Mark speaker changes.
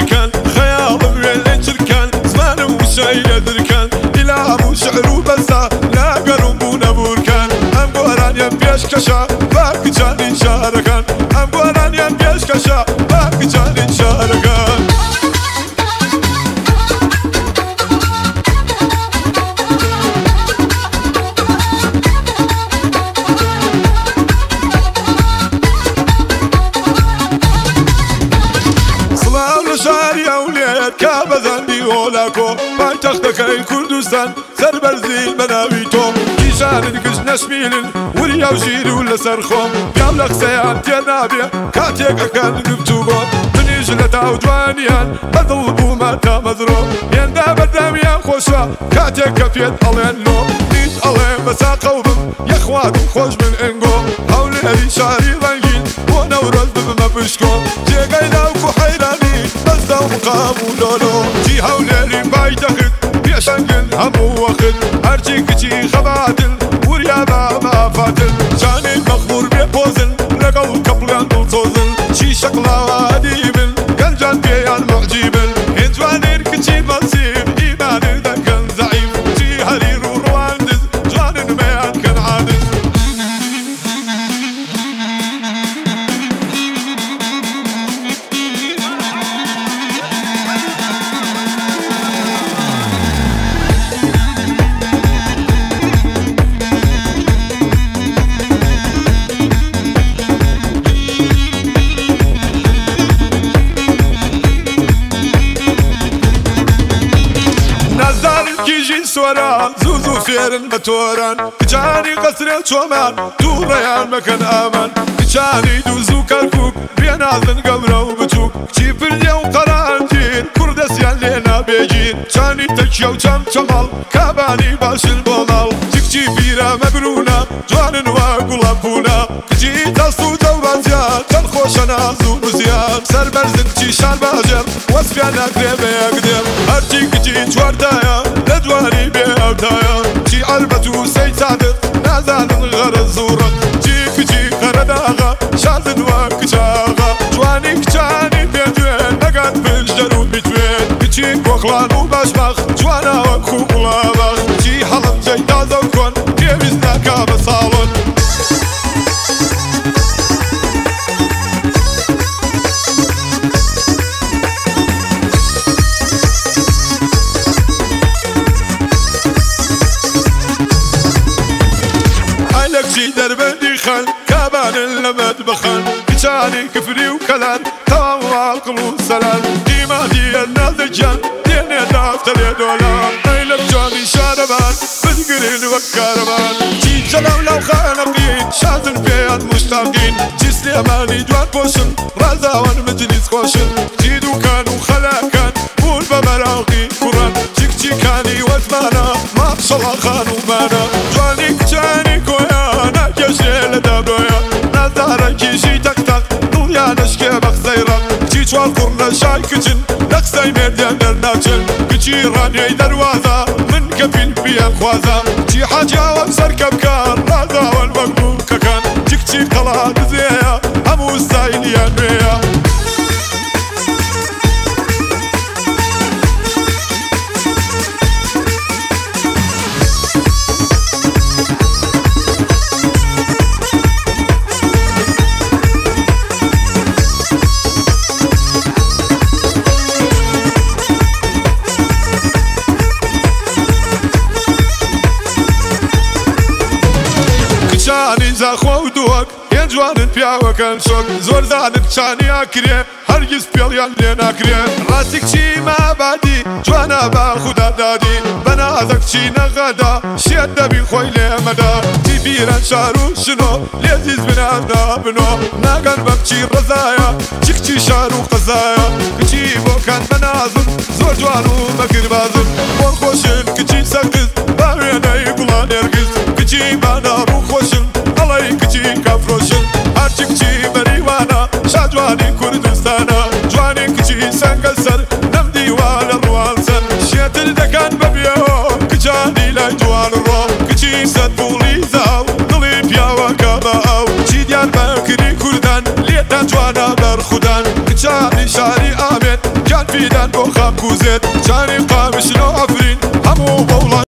Speaker 1: دركان خيال وين شركان زمان وشي دركان إلى وشعر وبسا لا قربونا بوركان أم قران ينبيش كشا باك جاني شاركان أم قران ينبيش كشا باك جاني شاركان شاري أولاد كابزاندي هولاكو بايتختك أي كردستان سربرزي المناويتو كيشان كش نشميلن وريا وجيري ولا سرخوم بياملق سيان تيرنابيا كاتيك أكان نبتوبو منيش لتاو جوانيان بضلبو ماتا مزروم يندا بداميان خوشوا كاتيك كفيت ألين لو نيت ألين بسا قوبم يخواتم خوش من إنغو هولي شاري رنجين ونورز بما بشكو جيغاي لاوكو حيراني بزا ومقابولولو جي هولي بايتخت بيشنجن همو وخت هرچي كچي خباتل وريابا ما فاتل جاني المخبور بيبوزل لقو كبلان دلتوزل شي شقلا واديبل قلجان بيان معجيبل هنجوانين كچي منسيب إيمان دكن زعيم جي هرير ورواندز جوانين ميان كان عادز كيجين سوران زوزو فيرن بتوران كجاني قصر الشومان دوريان مكان امان كجاني دوزو كركوك بينازن قبرو بتوك كجي فردي وقران جين كردسيان لينا بيجين جاني تكيو جام جمال كاباني باش البومال تكجي بيرا مبرونا جوانن وقلبونا كجي تاسو دوبازيان تنخوشنا زو مزيان سربرزن كجي شان باجر وصفيانا قريبا يقدر هرچي كجي جواردايا لدواني بيوتايا جي عربة وسيد صادق نازل غرز زورق جي كجي غرداغا شازن وكجاغا جواني كجاني بيدوين نقاد بنجدر وبيتوين كجي بوخلان وباشباخ جوانا وكوك لاباخ جي حلم جي تازا وكون كيبزنا كابا صالون جي دربندي خان كابان اللمد بخان كشاني كفري وكلان تمام والقلوب سلال ديما دي النازجان ديني دافتر يا دولار ايلب جاني شاربان بدقرين وكاربان جي جلو لو خانقين شازن بيان مشتاقين جي سليماني جوان بوشن رازاوان مجلس خوشن جي دوكان وخلاكان بول بمراقي قران جيك جي كاني وزمانا ما بشالله خان ومانا جواني كجاني كويا كشيل دابويا نظارة كيشي تك تك دنيا نشكي بخزيرك كي جوال قرنا شاي كجن نقصي ميدان درناجن كي راني دروازة من كفين بيان خوازة كي حاجة ومسر كبكار رازا والمقبول ككان كي قلا دزيا همو السايليان بيا شاني زاخو ودوك يا جوان بياوة كان شوك زور زانك شاني اكري هرگز بيليان لين اكري راسك شي ما بادي جوانا باخدا دادي بنازك شي نغدا شيد بي خوي لمدا تبيران شارو شنو لذيذ بنانا بنو ناقن بمشي رزايا تكشي شارو قزايا كشي بوكان منازل زور جوانو مكر بازل بوخوشن كشي سكز باوينا يقلان يرقز كشي بانا بوخوشن علي كشي كافروشن هرچي كشي مريوانا شاجواني كردستانا جواني كشي سنقسر نم ديوان الروان سن شيتر دكان ببيو كجاني لا جوان الرو كشي سد بولي زاو دلي بياوا كاباو شي ديار بكري كردان ليتا جوانا برخودان كجاني شاري آمد كان في بۆ خاک و زێت جانی قامشنەوە ئەفرین هەموو بەوڵات